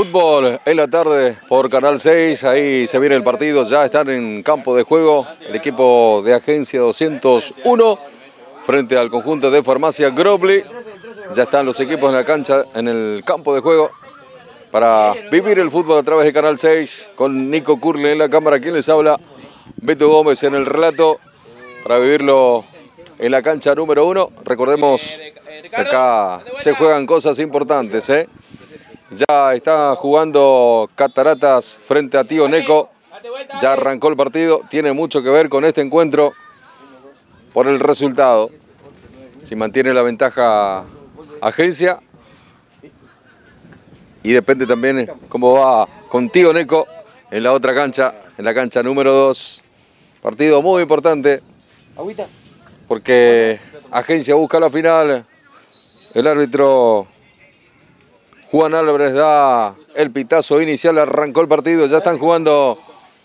Fútbol en la tarde por Canal 6, ahí se viene el partido, ya están en campo de juego el equipo de Agencia 201 frente al conjunto de Farmacia Grobley. Ya están los equipos en la cancha, en el campo de juego para vivir el fútbol a través de Canal 6 con Nico Curle en la cámara, quien les habla, Beto Gómez en el relato, para vivirlo en la cancha número 1. Recordemos que acá se juegan cosas importantes, ¿eh? Ya está jugando Cataratas frente a Tío Neco. Ya arrancó el partido. Tiene mucho que ver con este encuentro por el resultado. Si mantiene la ventaja Agencia. Y depende también cómo va con Tío Neco en la otra cancha, en la cancha número 2. Partido muy importante porque Agencia busca la final. El árbitro Juan Álvarez da el pitazo inicial, arrancó el partido, ya están jugando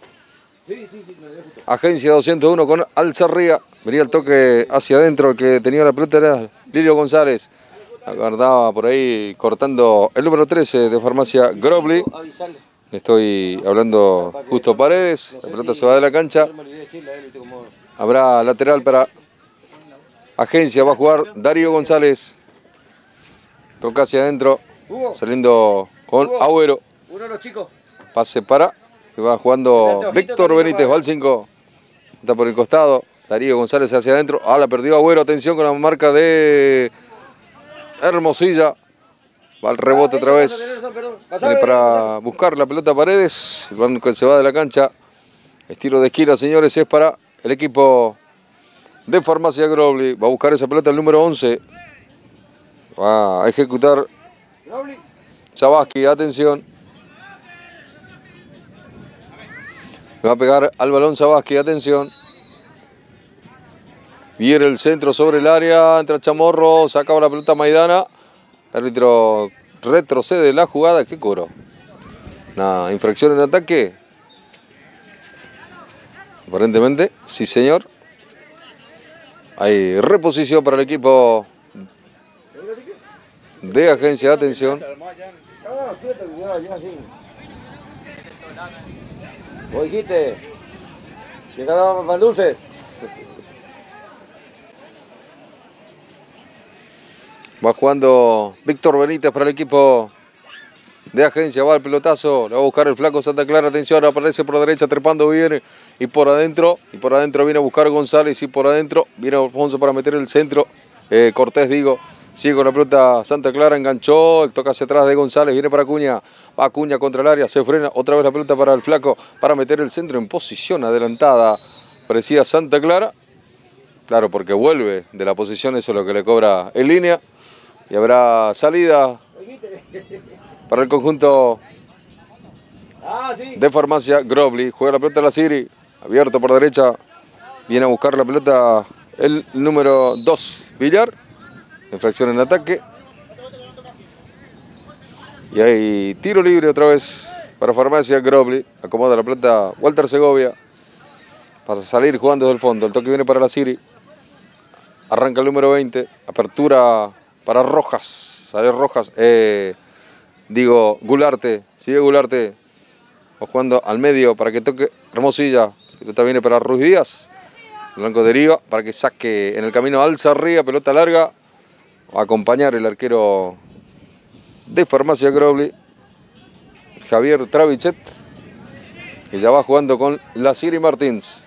Agencia 201 con Alzarría. Venía el toque hacia adentro, el que tenía la pelota era Lirio González. Aguardaba por ahí cortando el número 13 de Farmacia Grobley. Estoy hablando Justo Paredes, la pelota se va de la cancha. Habrá lateral para Agencia, va a jugar Darío González. Toca hacia adentro. Saliendo con Agüero. Pase para. Que va jugando Víctor Benítez. Va al 5. Está por el costado. Darío González hacia adentro. Ah, la perdió Agüero. Atención con la marca de Hermosilla. Va al rebote otra vez. Viene para buscar la pelota a Paredes. El balón que se va de la cancha. Estilo de esquina, señores. Es para el equipo de Farmacia Grobley. Va a buscar esa pelota el número 11. Va a ejecutar Chavaski, atención. Va a pegar al balón Chavaski, atención. Viene el centro sobre el área, entra Chamorro, sacaba la pelota Maidana. El árbitro retrocede la jugada, ¿qué cobró? Una infracción en ataque. Aparentemente, sí señor. Hay reposición para el equipo de Agencia, atención. Vos dijiste que ganaba más dulce. Va jugando Víctor Benítez para el equipo de Agencia, va el pelotazo, le va a buscar el flaco Santa Clara, atención, aparece por la derecha, trepando bien y por adentro viene a buscar González y por adentro viene Alfonso para meter el centro, Cortés digo. Sigue con la pelota Santa Clara, enganchó, el toca hacia atrás de González, viene para Acuña, va Acuña contra el área, se frena, otra vez la pelota para el flaco, para meter el centro en posición adelantada, parecía Santa Clara, claro, porque vuelve de la posición, eso es lo que le cobra en línea, y habrá salida para el conjunto de Farmacia Grobley. Juega la pelota a la Siri, abierto por derecha, viene a buscar la pelota el número 2, Villar. Infracción en ataque. Y hay tiro libre otra vez para Farmacia Grobley. Acomoda la pelota Walter Segovia. Pasa a salir jugando desde el fondo. El toque viene para la Siri. Arranca el número 20. Apertura para Rojas. Sale Rojas. Gularte. Sigue Gularte. Va jugando al medio para que toque Hermosilla. La pelota viene para Ruiz Díaz. Blanco deriva para que saque en el camino Alzarría. Pelota larga. Va a acompañar el arquero de Farmacia Grobley, Javier Travichet, que ya va jugando con la Siri Martins.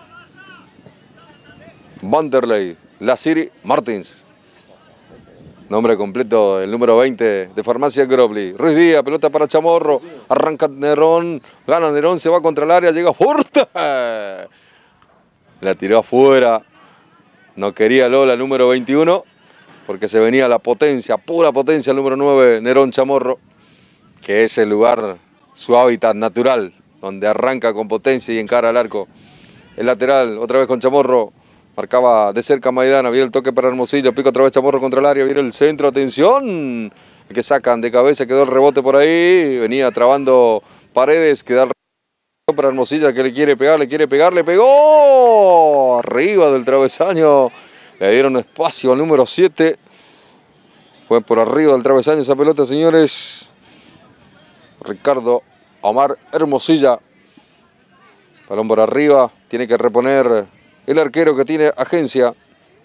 Vanderlei, la Siri Martins. Nombre completo, el número 20 de Farmacia Grobley. Ruiz Díaz, pelota para Chamorro. Arranca Nerón, gana Nerón, se va contra el área, llega fuerte. La tiró afuera. No quería Lola, número 21. Porque se venía la potencia, pura potencia, el número 9, Nerón Chamorro, que es el lugar, su hábitat natural, donde arranca con potencia y encara al arco. El lateral, otra vez con Chamorro, marcaba de cerca Maidana, viene el toque para Hermosillo, pica otra vez Chamorro contra el área, viene el centro, atención, el que sacan de cabeza, quedó el rebote por ahí, venía trabando Paredes, queda el rebote para Hermosilla, que le quiere pegar, le pegó, arriba del travesaño. Le dieron espacio al número 7. Fue por arriba del travesaño esa pelota, señores. Ricardo Omar Hermosilla. Balón por arriba. Tiene que reponer el arquero que tiene Agencia.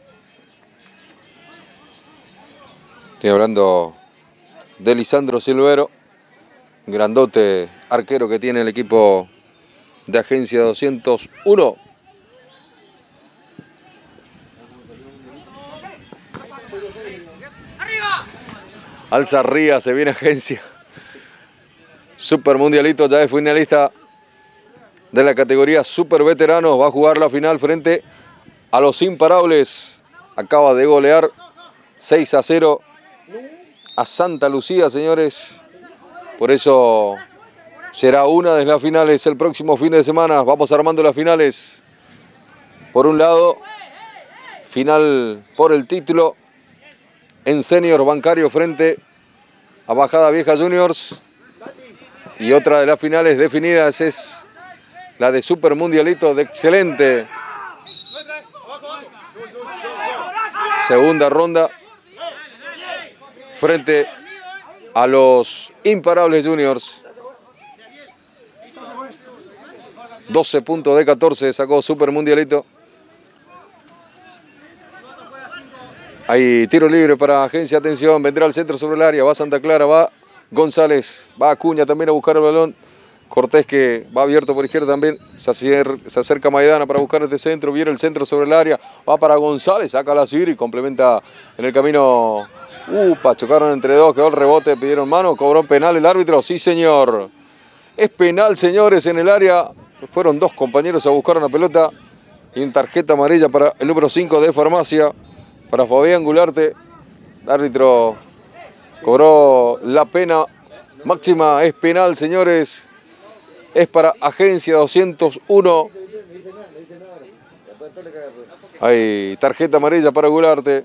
Estoy hablando de Lisandro Silvero. Grandote arquero que tiene el equipo de Agencia 201. Alza Ría, se viene Agencia. Super Mundialito, ya es finalista de la categoría Super Veteranos. Va a jugar la final frente a los Imparables. Acaba de golear 6-0 a Santa Lucía, señores. Por eso será una de las finales el próximo fin de semana. Vamos armando las finales. Por un lado, final por el título en Senior Bancario frente a Bajada Vieja Juniors. Y otra de las finales definidas es la de Super Mundialito de excelente segunda ronda frente a los Imparables Juniors. 12 puntos de 14 sacó Super Mundialito. Hay tiro libre para Agencia, atención, vendrá al centro sobre el área, va Santa Clara, va González, va Acuña también a buscar el balón. Cortés que va abierto por izquierda también, se acerca Maidana para buscar este centro, viene el centro sobre el área, va para González, saca la Siri, complementa en el camino. Chocaron entre dos, quedó el rebote, pidieron mano, cobró penal el árbitro, sí señor. Es penal, señores, en el área. Fueron dos compañeros a buscar una pelota y una tarjeta amarilla para el número 5 de Farmacia. Para Fabián Gularte, el árbitro cobró la pena máxima, es penal, señores, es para Agencia 201. Hay tarjeta amarilla para Gularte.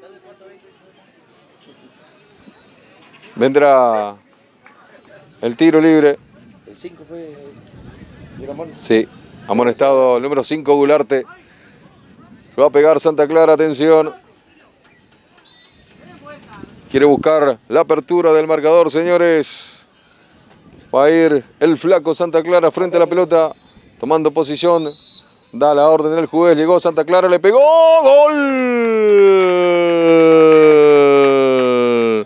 Vendrá el tiro libre. El 5 fue... Sí, amonestado el número 5 Gularte. Lo va a pegar Santa Clara, atención. Quiere buscar la apertura del marcador, señores. Va a ir el flaco Santa Clara frente a la pelota, tomando posición. Da la orden del juez, llegó Santa Clara, le pegó. ¡Gol!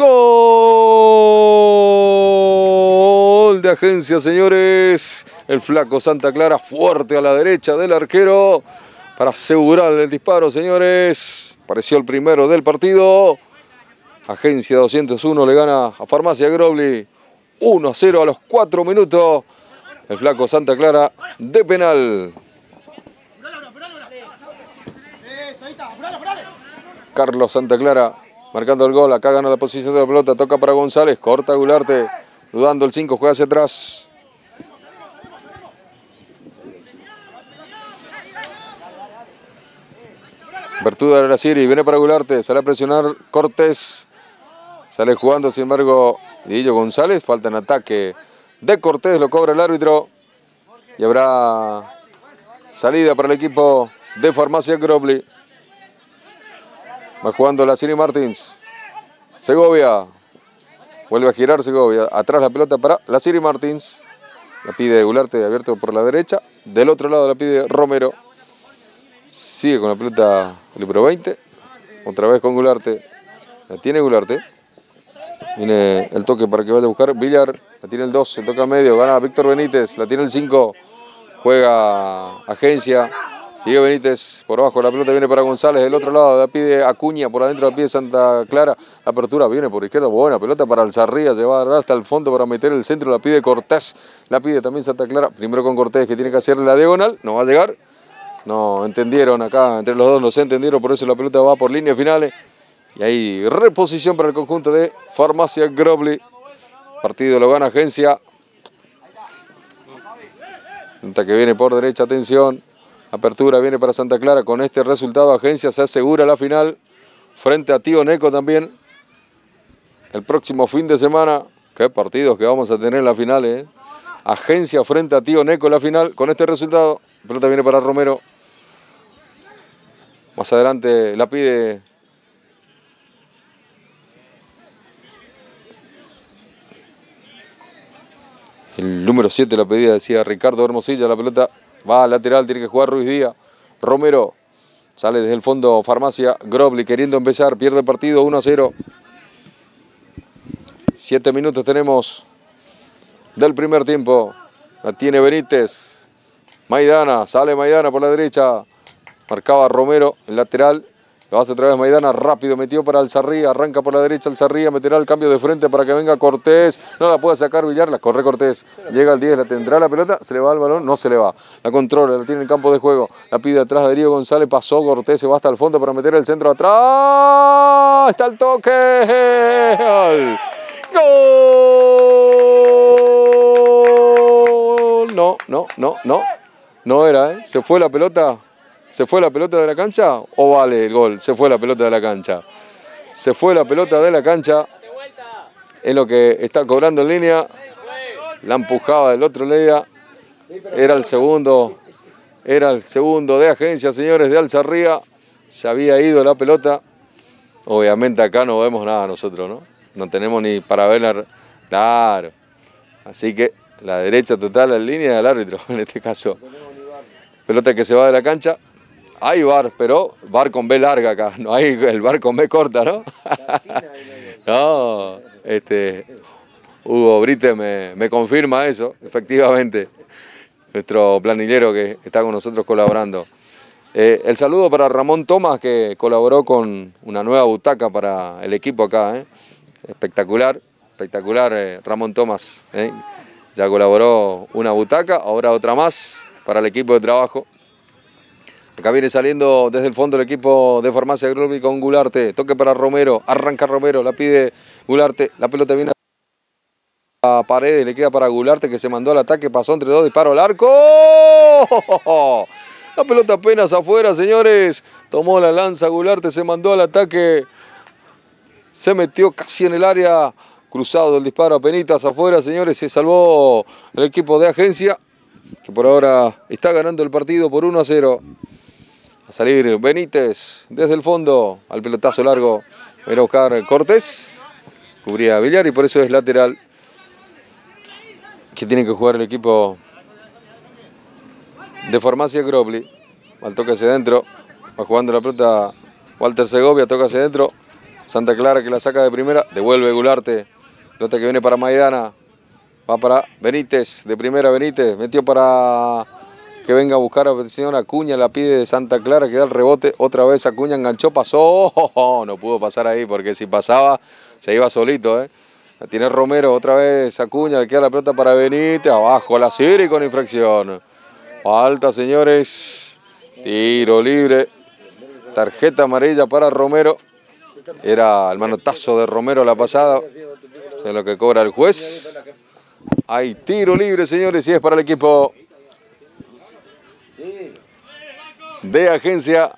¡Gol de Agencia, señores! El flaco Santa Clara fuerte a la derecha del arquero para asegurar el disparo, señores. Apareció el primero del partido. Agencia 201 le gana a Farmacia Grobli 1-0 a los 4 minutos. El flaco Santa Clara de penal. Carlos Santa Clara marcando el gol. Acá gana la posición de la pelota. Toca para González. Corta Gularte. Dudando el 5. Juega hacia atrás. Apertura de la Siri. Viene para Gularte. Sale a presionar Cortés. Sale jugando, sin embargo, Guillo González. Falta en ataque de Cortés. Lo cobra el árbitro. Y habrá salida para el equipo de Farmacia Grobli. Va jugando la Siri Martins. Segovia. Vuelve a girar Segovia. Atrás la pelota para la Siri Martins. La pide Gularte, abierto por la derecha. Del otro lado la pide Romero. Sigue con la pelota el número 20. Otra vez con Gularte. La tiene Gularte. Viene el toque para que vaya a buscar Villar. La tiene el 2, se toca al medio. Gana Víctor Benítez. La tiene el 5. Juega Agencia. Sigue Benítez por abajo. La pelota viene para González. Del otro lado la pide Acuña. Por adentro la pide Santa Clara. La apertura viene por izquierda. Buena pelota para Alzarría. Lleva hasta el fondo para meter el centro. La pide Cortés. La pide también Santa Clara. Primero con Cortés, que tiene que hacerle la diagonal. No va a llegar. No entendieron acá. Entre los dos no se entendieron. Por eso la pelota va por líneas finales. Y hay reposición para el conjunto de Farmacia Grobli. Partido lo gana Agencia. Pelota que viene por derecha, atención. Apertura viene para Santa Clara. Con este resultado Agencia se asegura la final frente a Tío Neco también. El próximo fin de semana. Qué partidos que vamos a tener en la final, ¿eh? Agencia frente a Tío Neco en la final. Con este resultado, la pelota viene para Romero. Más adelante la pide El número 7 la pedida, decía Ricardo Hermosilla. La pelota va al lateral, tiene que jugar Ruiz Díaz. Romero sale desde el fondo Farmacia Grobli queriendo empezar, pierde el partido 1-0. 7 minutos tenemos del primer tiempo. La tiene Benítez. Maidana, sale Maidana por la derecha. Marcaba Romero, el lateral. Lo hace otra vez Maidana, rápido, metió para Alzarría, arranca por la derecha Alzarría, meterá el cambio de frente para que venga Cortés. No la puede sacar Villar, la corre Cortés. Llega al 10, la tendrá la pelota, se le va el balón, no se le va. La controla, la tiene en el campo de juego. La pide atrás de Darío González, pasó Cortés, se va hasta el fondo para meter el centro atrás. Está el toque. ¡Gol! ¡Gol! No. No era, ¿eh? Se fue la pelota. ¿Se fue la pelota de la cancha o vale el gol? Se fue la pelota de la cancha. Se fue la pelota de la cancha. Es lo que está cobrando en línea. La empujaba del otro lado. Era el segundo de Agencia, señores, de Alzarría. Se había ido la pelota. Obviamente acá no vemos nada nosotros, ¿no? No tenemos ni para verla. Claro. Así que la derecha total en línea del árbitro, en este caso. Pelota que se va de la cancha. Hay VAR, pero VAR con B larga acá, no hay el VAR con B corta, ¿no? No, Hugo Brite me confirma eso, efectivamente, nuestro planillero que está con nosotros colaborando. El saludo para Ramón Tomás, que colaboró con una nueva butaca para el equipo acá, espectacular, Ramón Tomás, ya colaboró una butaca, ahora otra más para el equipo de trabajo. Acá viene saliendo desde el fondo el equipo de Farmacia Grobli con Gularte. Toque para Romero. Arranca Romero. La pide Gularte. La pelota viene a Paredes. Le queda para Gularte que se mandó al ataque. Pasó entre dos disparos al arco. La pelota apenas afuera, señores. Tomó la lanza Gularte. Se mandó al ataque. Se metió casi en el área. Cruzado del disparo apenitas afuera, señores. Se salvó el equipo de Agencia, que por ahora está ganando el partido por 1-0. A salir Benítez desde el fondo al pelotazo largo. Viene a buscar Cortés. Cubría Villar y por eso es lateral que tiene que jugar el equipo de Farmacia Grobli. Al toque hacia adentro. Va jugando la pelota Walter Segovia. Toca hacia adentro. Santa Clara que la saca de primera. Devuelve Gularte. Pelota que viene para Maidana. Va para Benítez. De primera Benítez. Metió para que venga a buscar al señor Acuña, la pide de Santa Clara, que da el rebote, otra vez Acuña enganchó, pasó, no pudo pasar ahí porque si pasaba se iba solito, La tiene Romero, otra vez Acuña, le queda la pelota para Benítez, abajo la Siri con infracción. Falta, señores, tiro libre, tarjeta amarilla para Romero, era el manotazo de Romero la pasada, eso es lo que cobra el juez. Hay tiro libre, señores, y es para el equipo de Agencia.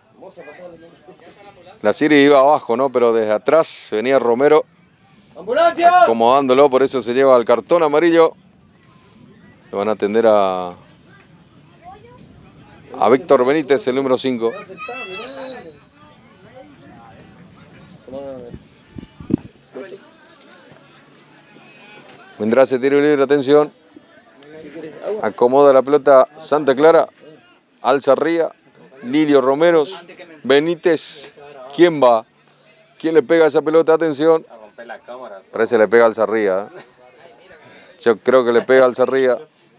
La Siri iba abajo, ¿no? Pero desde atrás venía Romero acomodándolo, por eso se lleva el cartón amarillo. Le van a atender a Víctor Benítez, el número 5. Vendrá ese tiro libre, atención. Acomoda la pelota Santa Clara. Alzarría, Lilio Romeros, Benítez. ¿Quién va? ¿Quién le pega esa pelota? Atención. Parece que le pega Alzarría. Yo creo que le pega Alzarría.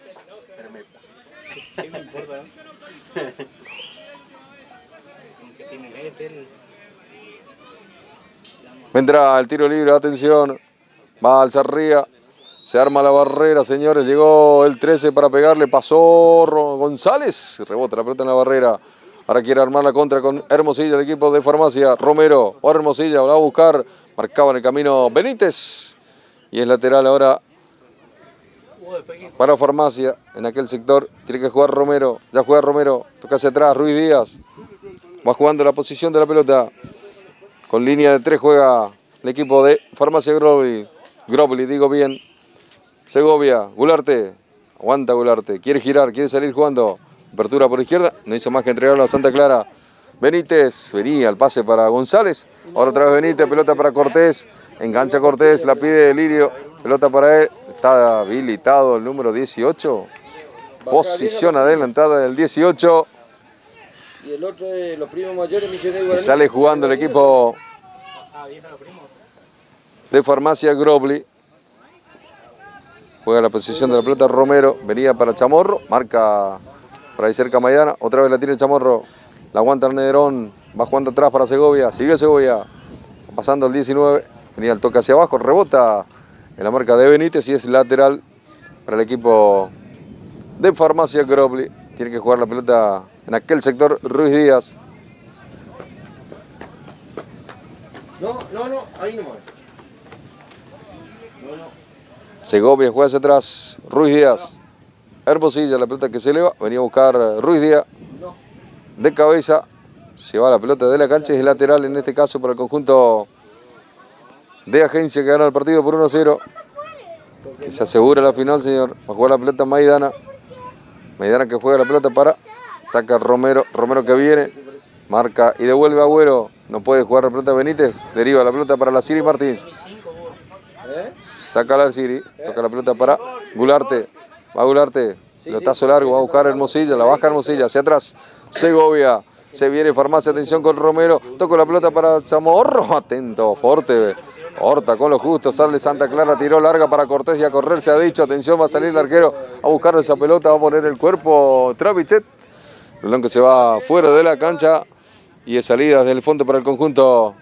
Vendrá el tiro libre, atención. Va Alzarría. Se arma la barrera, señores. Llegó el 13 para pegarle. Pasó González. Rebota la pelota en la barrera. Ahora quiere armar la contra con Hermosilla, el equipo de Farmacia. Romero o Hermosilla, la va a buscar. Marcaba en el camino Benítez. Y es lateral ahora para Farmacia. En aquel sector tiene que jugar Romero. Ya juega Romero. Toca hacia atrás Ruiz Díaz. Va jugando la posición de la pelota. Con línea de 3 juega el equipo de Farmacia Grobli. Grobli, digo bien. Segovia, Gularte, aguanta Gularte, quiere girar, quiere salir jugando, apertura por izquierda, no hizo más que entregarlo a Santa Clara. Benítez, venía el pase para González, ahora otra vez Benítez, pelota para Cortés, engancha Cortés, la pide Lirio, pelota para él, está habilitado el número 18. Posición adelantada del 18. Y el otro de los primos mayores, y sale jugando el equipo de Farmacia Grobli. Juega la posición de la pelota Romero. Venía para Chamorro. Marca por ahí cerca Maidana. Otra vez la tira el Chamorro. La aguanta el Nederón. Va jugando atrás para Segovia. Sigue Segovia. Pasando el 19. Venía el toque hacia abajo. Rebota en la marca de Benítez y es lateral para el equipo de Farmacia Grobli. Tiene que jugar la pelota en aquel sector Ruiz Díaz. No, ahí nomás. Segovia juega hacia atrás. Ruiz Díaz. Hermosilla, la pelota que se eleva. Venía a buscar Ruiz Díaz. De cabeza. Se va la pelota de la cancha. Es lateral en este caso para el conjunto de Agencia que gana el partido por 1-0. Que se asegura la final, señor. Va a jugar la pelota Maidana. Maidana que juega la pelota para... Saca Romero. Romero que viene. Marca y devuelve a Agüero. No puede jugar la pelota Benítez. Deriva la pelota para la Siri Martins. Saca la Siri. Toca la pelota para Gularte. Va Gularte. Pelotazo largo. Va a buscar Hermosilla. La baja Hermosilla. Hacia atrás. Segovia. Se viene Farmacia. Atención con Romero. Toca la pelota para Chamorro. Atento. Fuerte. Horta con lo justo, sale Santa Clara, tiró larga para Cortés y a correr se ha dicho. Atención, va a salir el arquero a buscar esa pelota, va a poner el cuerpo Travichet. El balón que se va fuera de la cancha y es salida desde el fondo para el conjunto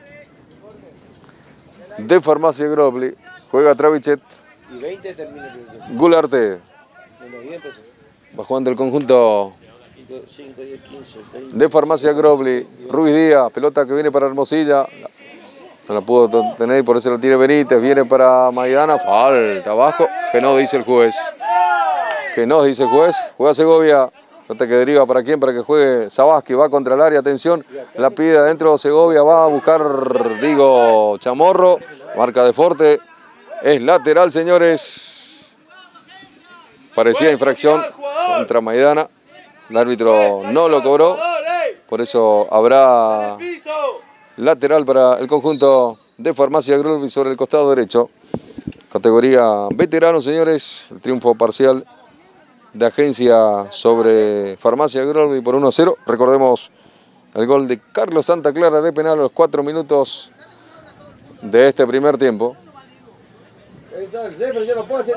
de Farmacia Grobli. Juega Travichet. Y 20 termina el Gularte. Va jugando el conjunto 5, 10, 15, 20. de Farmacia Grobli. Ruiz Díaz, pelota que viene para Hermosilla. No la pudo tener, por eso lo tiene Benítez. Viene para Maidana. Falta abajo. Que no dice el juez. Que no dice el juez. Juega Segovia. Nota que deriva para quién. Para que juegue Zabaski. Va contra el área. Atención. La pide adentro Segovia. Va a buscar, Chamorro. Marca de Forte. Es lateral, señores. Parecía infracción contra Maidana. El árbitro no lo cobró. Por eso habrá lateral para el conjunto de Farmacia Grobli sobre el costado derecho. Categoría veterano, señores. El triunfo parcial de Agencia sobre Farmacia Grobli por 1-0. Recordemos el gol de Carlos Santa Clara de penal a los 4 minutos de este primer tiempo. Pero yo no puedo hacer.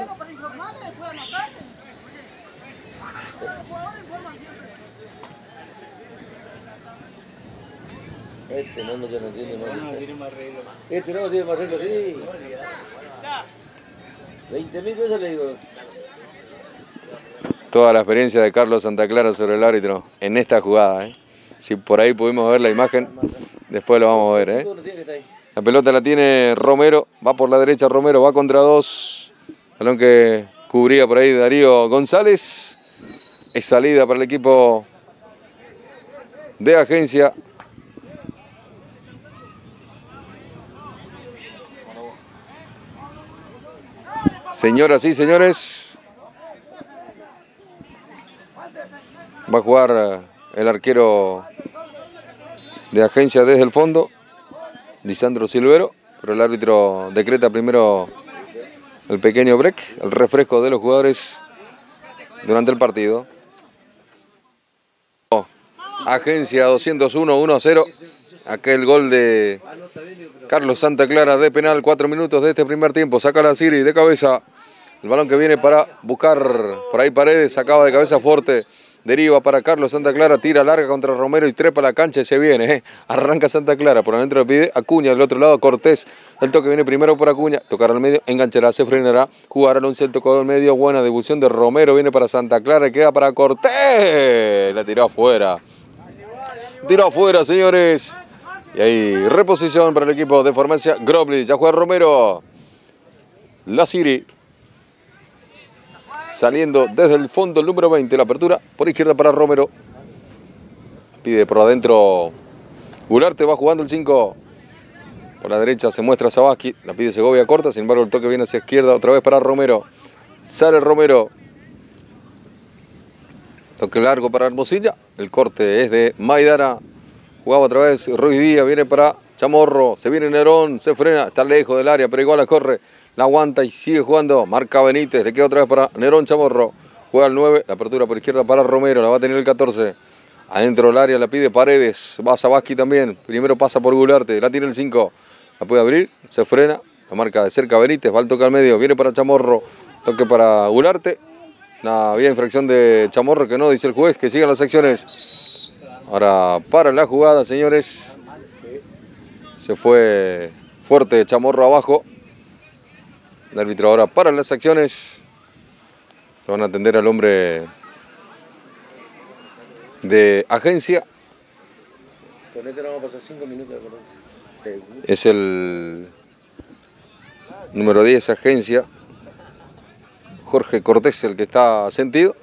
Este no se lo entiende más. Este no tiene más arreglo, sí. 20.000 pesos le digo. Toda la experiencia de Carlos Santa Clara sobre el árbitro en esta jugada. Si por ahí pudimos ver la imagen, después lo vamos a ver. La pelota la tiene Romero, va por la derecha Romero, va contra dos. Balón que cubría por ahí Darío González. Es salida para el equipo de Agencia. Señoras y señores, va a jugar el arquero de Agencia desde el fondo, Lisandro Silvero, pero el árbitro decreta primero el pequeño break, el refresco de los jugadores durante el partido. Agencia 201, 1-0. Aquel gol de Carlos Santa Clara de penal, 4 minutos de este primer tiempo. Saca la Siri de cabeza. El balón que viene para buscar por ahí Paredes. Sacaba de cabeza Forte. Deriva para Carlos Santa Clara. Tira larga contra Romero y trepa la cancha y se viene. Arranca Santa Clara. Por adentro le pide Acuña. Del otro lado Cortés. El toque viene primero por Acuña. Tocará al medio. Enganchará. Se frenará. Jugará al 11. El tocado al medio. Buena devolución de Romero. Viene para Santa Clara. Queda para Cortés. La tiró afuera. Tiró afuera, señores. Y ahí reposición para el equipo de Farmacia Grobli. Ya juega Romero. La Siri. Saliendo desde el fondo el número 20. La apertura por izquierda para Romero. Pide por adentro Gularte. Va jugando el 5. Por la derecha se muestra Zabaski. La pide Segovia corta. Sin embargo el toque viene hacia izquierda. Otra vez para Romero. Sale Romero. Toque largo para Hermosilla. El corte es de Maidana. Jugaba otra vez Ruiz Díaz. Viene para Chamorro, se viene Nerón, se frena, está lejos del área, pero igual la corre, la aguanta y sigue jugando. Marca Benítez, le queda otra vez para Nerón Chamorro. Juega el 9, la apertura por izquierda para Romero, la va a tener el 14. Adentro del área la pide Paredes, va Zabaski también. Primero pasa por Gularte, la tiene el 5. La puede abrir, se frena, la marca de cerca Benítez, va al toque al medio, viene para Chamorro, toque para Gularte. Una vía infracción de Chamorro que no, dice el juez, que sigan las acciones. Ahora para la jugada, señores. Se fue fuerte Chamorro abajo. El árbitro ahora para las acciones. Lo van a atender al hombre de agencia. Con este vamos a pasar 5 minutos. Es el número 10, agencia. Jorge Cortés, el que está sentido.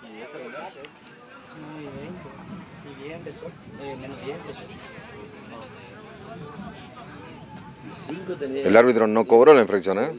El árbitro no cobró la infracción, ¿eh?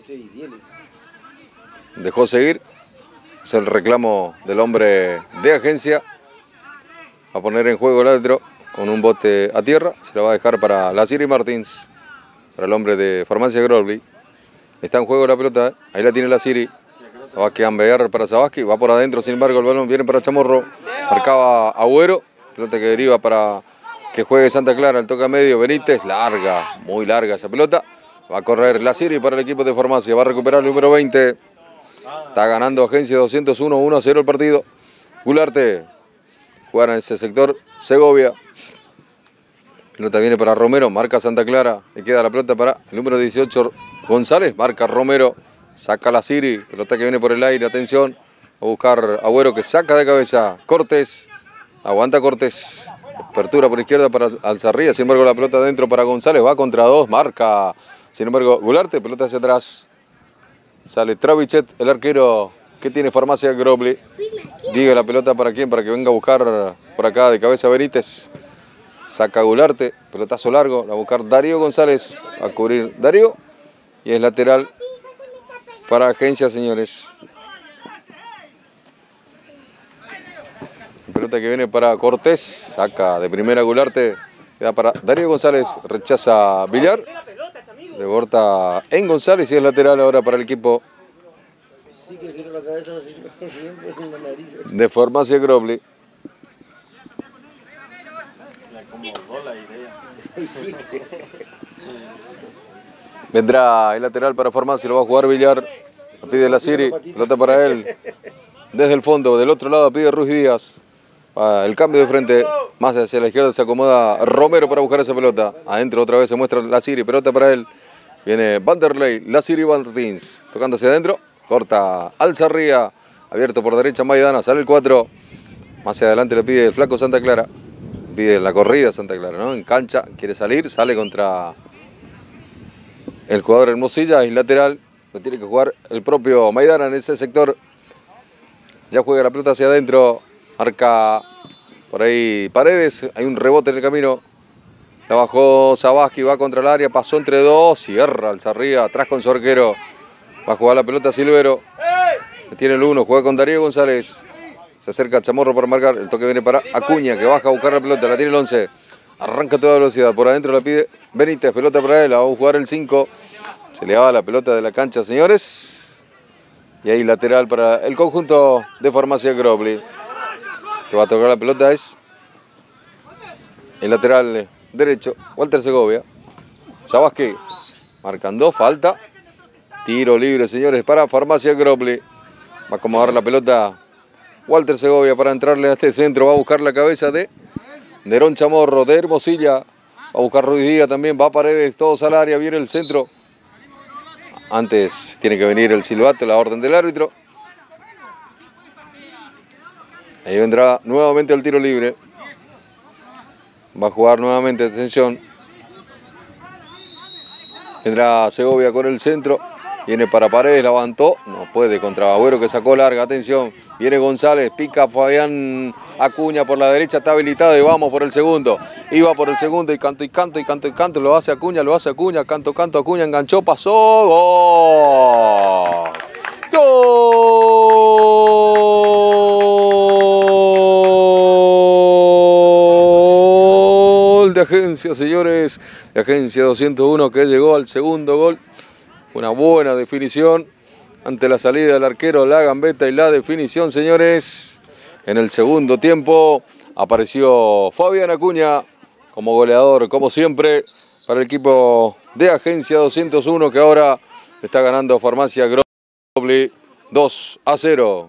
Dejó seguir. Es el reclamo del hombre de agencia. Va a poner en juego el árbitro con un bote a tierra. Se lo va a dejar para Laziri Martins, para el hombre de Farmacia Grobli. Está en juego la pelota, ¿eh? Ahí la tiene Laziri. La va a cambiar para Zabaski. Va por adentro, sin embargo, el balón viene para Chamorro. Marcaba Agüero. Pelota que deriva para que juegue Santa Clara. El toque a medio, Benítez. Larga, muy larga esa pelota. Va a correr Laziri para el equipo de Farmacia. Va a recuperar el número 20. Está ganando Agencia 201, 1-0 el partido. Gularte. Jugar en ese sector Segovia. Pelota viene para Romero. Marca Santa Clara. Le queda la pelota para el número 18 González. Marca Romero. Saca Laziri. Pelota que viene por el aire. Atención. Va a buscar Agüero que saca de cabeza. Cortés. Aguanta Cortés. Apertura por izquierda para Alzarría. Sin embargo, la pelota adentro para González. Va contra dos. Marca. Sin embargo, Gularte. Pelota hacia atrás. Sale Travichet, el arquero que tiene Farmacia Grobli. Diga la pelota para quién, para que venga a buscar por acá de cabeza Benítez. Saca Gularte, pelotazo largo, la va a buscar Darío González. Va a cubrir Darío. Y es lateral para Agencia, señores. Pelota que viene para Cortés. Saca de primera Gularte. Queda para Darío González. Rechaza Villar. Rebota en González y es lateral ahora para el equipo de Farmacia Grobli. Vendrá el lateral para Farmacia, lo va a jugar Villar. La pide Laziri, pelota para él. Desde el fondo, del otro lado pide Ruiz Díaz. El cambio de frente, más hacia la izquierda se acomoda Romero para buscar esa pelota. Adentro otra vez se muestra Laziri, pelota para él. Viene Vanderlei, Laziri Martins, tocando hacia adentro, corta Alzarría, abierto por derecha Maidana, sale el 4. Más hacia adelante le pide el flaco Santa Clara, pide la corrida Santa Clara, ¿no? En cancha, quiere salir, sale contra el jugador Hermosilla, es lateral, lo tiene que jugar el propio Maidana en ese sector. Ya juega la pelota hacia adentro, marca por ahí Paredes, hay un rebote en el camino. La bajó Zabaski, va contra el área, pasó entre dos, cierra Alzarría, atrás con su arquero. Va a jugar la pelota Silvero. Tiene el 1, juega con Darío González. Se acerca Chamorro para marcar, el toque viene para Acuña, que baja a buscar la pelota, la tiene el 11. Arranca a toda velocidad, por adentro la pide Benítez, pelota para él, la va a jugar el 5. Se le va la pelota de la cancha, señores. Y ahí lateral para el conjunto de Farmacia Grobli. Que va a tocar la pelota es el lateral derecho, Walter Segovia. Zabaski, marcando, falta. Tiro libre, señores, para Farmacia Grobli. Va a acomodar la pelota Walter Segovia para entrarle a este centro. Va a buscar la cabeza de Nerón Chamorro, de Hermosilla. Va a buscar Ruiz Díaz también, va a Paredes, todos al área, viene el centro. Antes tiene que venir el silbato, la orden del árbitro. Ahí vendrá nuevamente el tiro libre. Va a jugar nuevamente, atención. Vendrá Segovia con el centro. Viene para Paredes, la levantó. No puede contra Agüero que sacó larga, atención. Viene González, pica Fabián Acuña por la derecha, está habilitado y vamos por el segundo. Iba por el segundo y canto y canto y canto y canto. Lo hace Acuña, canto, canto, Acuña enganchó, pasó. ¡Gol! ¡Gol! De Agencia, señores. de Agencia 201 que llegó al segundo gol. Una buena definición ante la salida del arquero, la gambeta y la definición, señores. En el segundo tiempo apareció Fabián Acuña como goleador, como siempre, para el equipo de Agencia 201 que ahora está ganando Farmacia Grobli 2-0.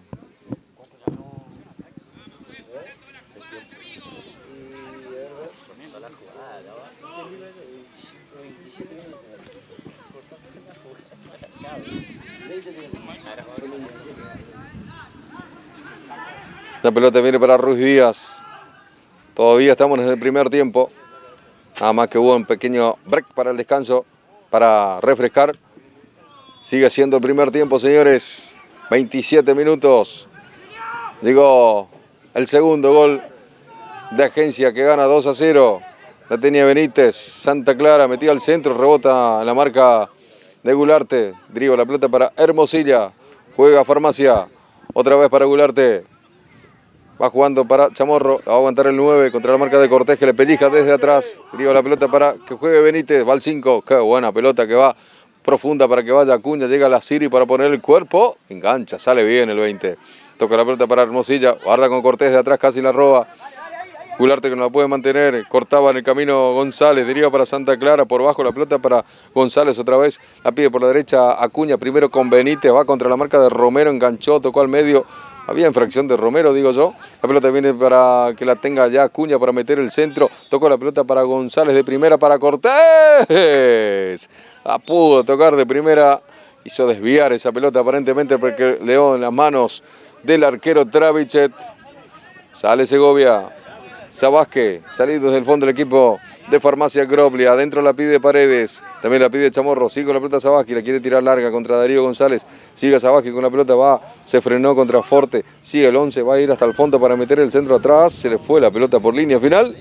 La pelota viene para Ruiz Díaz. Todavía estamos en el primer tiempo. Nada más que hubo un pequeño break para el descanso, para refrescar. Sigue siendo el primer tiempo, señores. 27 minutos. Llegó el segundo gol de Agencia que gana 2-0. La tenía Benítez. Santa Clara metida al centro. Rebota en la marca de Gularte. Driva la pelota para Hermosilla. Juega Farmacia. Otra vez para Gularte. Va jugando para Chamorro, la va a aguantar el 9 contra la marca de Cortés que le pelija desde atrás. Driva la pelota para que juegue Benítez, va al 5. Qué buena pelota que va profunda para que vaya Acuña. Llega la Siri para poner el cuerpo. Engancha, sale bien el 20. Toca la pelota para Hermosilla, guarda con Cortés de atrás, casi la roba. Gularte que no la puede mantener, cortaba en el camino González, deriva para Santa Clara, por bajo la pelota para González otra vez. La pide por la derecha Acuña, primero con Benítez, va contra la marca de Romero, enganchó, tocó al medio. Había infracción de Romero, digo yo. La pelota viene para que la tenga ya Acuña para meter el centro. Tocó la pelota para González de primera para Cortés. La pudo tocar de primera. Hizo desviar esa pelota aparentemente porque León en las manos del arquero Travichet. Sale Segovia. Sabasque, salido desde el fondo del equipo de Farmacia Grobli. Adentro la pide Paredes, también la pide Chamorro. Sigue con la pelota Sabasque, la quiere tirar larga contra Darío González. Sigue Sabasque con la pelota, va, se frenó contra Forte. Sigue el 11, va a ir hasta el fondo para meter el centro atrás. Se le fue la pelota por línea final.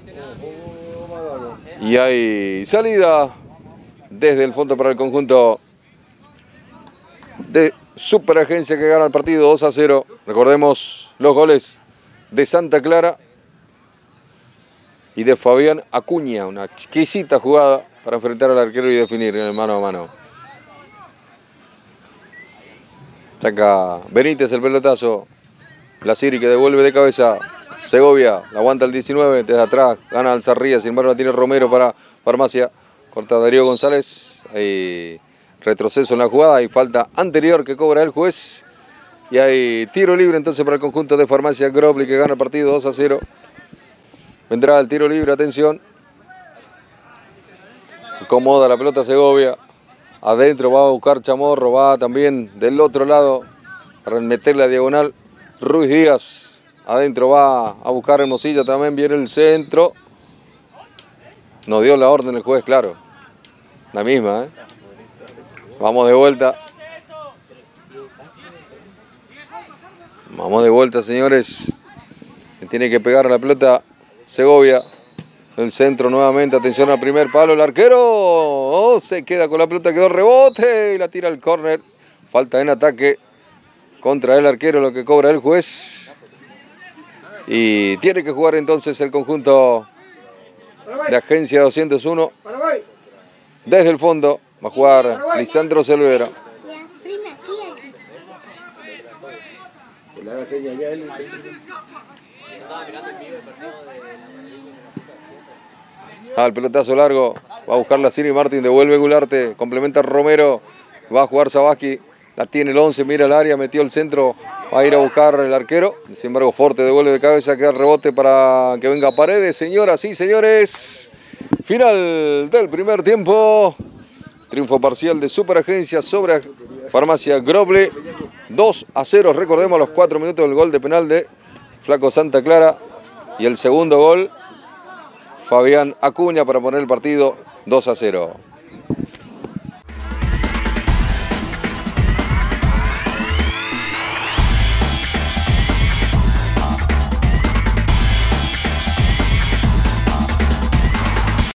Y hay salida desde el fondo para el conjunto de Superagencia que gana el partido 2-0. Recordemos los goles de Santa Clara y de Fabián Acuña, una exquisita jugada para enfrentar al arquero y definir en el mano a mano. Saca Benítez el pelotazo, la Siri que devuelve de cabeza, Segovia, la aguanta el 19, desde atrás, gana Alzarría, sin embargo la tiene Romero para Farmacia, corta Darío González, hay retroceso en la jugada, hay falta anterior que cobra el juez, y hay tiro libre entonces para el conjunto de Farmacia Grobli que gana el partido 2-0. Vendrá el tiro libre, atención. Acomoda la pelota Segovia. Adentro va a buscar Chamorro, va también del otro lado para meter la diagonal. Ruiz Díaz. Adentro va a buscar Hermosilla, también viene el centro. Nos dio la orden el juez, claro. La misma, ¿eh? Vamos de vuelta. Vamos de vuelta, señores. Tiene que pegar a la pelota Segovia, el centro nuevamente, atención al primer palo, el arquero, se queda con la pelota, quedó rebote y la tira al córner, falta en ataque contra el arquero, lo que cobra el juez, y tiene que jugar entonces el conjunto de Agencia 201, desde el fondo, va a jugar Lisandro Selvera. El pelotazo largo, va a buscar la Siri Martín, devuelve Gularte, complementa Romero, va a jugar Sabasque, la tiene el 11, mira el área, metió el centro, va a ir a buscar el arquero, sin embargo Forte devuelve de cabeza, queda el rebote para que venga Paredes, señoras y señores, final del primer tiempo, triunfo parcial de Superagencia sobre Farmacia Grobli, 2-0, recordemos los 4 minutos del gol de penal de Flaco Santa Clara y el segundo gol Fabián Acuña para poner el partido 2-0.